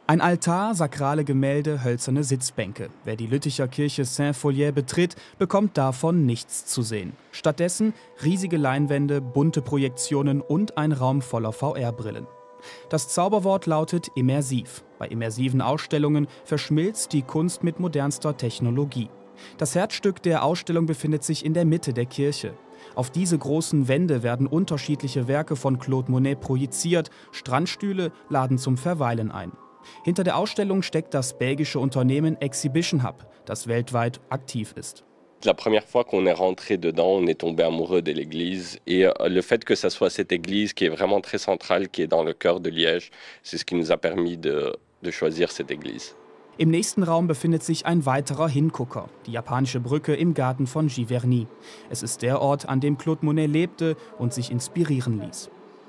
Ein Altar, sakrale Gemälde, hölzerne Sitzbänke. Wer die Lütticher Kirche Saint-Follier betritt, bekommt davon nichts zu sehen. Stattdessen riesige Leinwände, bunte Projektionen und ein Raum voller VR-Brillen. Das Zauberwort lautet immersiv. Bei immersiven Ausstellungen verschmilzt die Kunst mit modernster Technologie. Das Herzstück der Ausstellung befindet sich in der Mitte der Kirche. Auf diese großen Wände werden unterschiedliche Werke von Claude Monet projiziert. Strandstühle laden zum Verweilen ein. Hinter der Ausstellung steckt das belgische Unternehmen Exhibition Hub, das weltweit aktiv ist. La première fois qu'on est rentré dedans, on est tombé amoureux de l'église et le fait que ça soit cette église qui est vraiment très centrale, qui est dans le cœur de Liège, c'est ce qui nous a permis de choisir cette église. Im nächsten Raum befindet sich ein weiterer Hingucker, die japanische Brücke im Garten von Giverny. Es ist der Ort, an dem Claude Monet lebte und sich inspirieren ließ.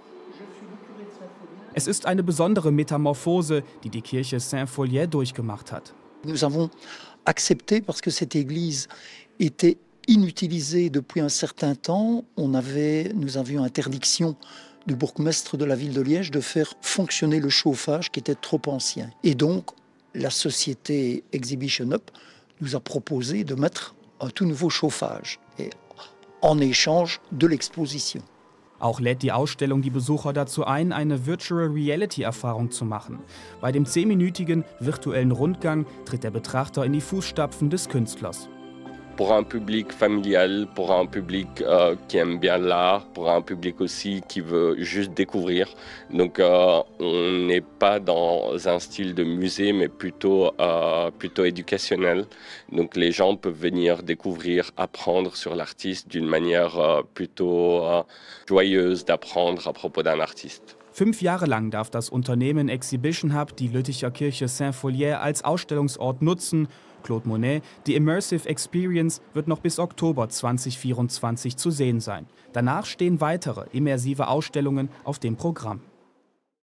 Es ist eine besondere Metamorphose, die die Kirche Saint-Follier durchgemacht hat. Nous avons accepté parce que cette église était inutilisée depuis un certain temps. Nous avions interdiction du bourgmestre de la ville de Liège de faire fonctionner le chauffage qui était trop ancien. Et donc, la société Exhibition Hub nous a proposé de mettre un tout nouveau chauffage et en échange de l'exposition. Auch lädt die Ausstellung die Besucher dazu ein, eine Virtual Reality-Erfahrung zu machen. Bei dem 10-minütigen virtuellen Rundgang tritt der Betrachter in die Fußstapfen des Künstlers. Pour un public familial, pour un public qui aime bien l'art, pour un public aussi qui veut juste découvrir. Donc on n'est pas dans un style de musée, mais plutôt éducationnel. Donc les gens peuvent venir découvrir, apprendre sur l'artiste d'une manière plutôt joyeuse d'apprendre à propos d'un artiste. 5 Jahre lang darf das Unternehmen Exhibition Hub die Lütticher Kirche Saint-Follier als Ausstellungsort nutzen. Claude Monet, die Immersive Experience wird noch bis Oktober 2024 zu sehen sein. Danach stehen weitere immersive Ausstellungen auf dem Programm.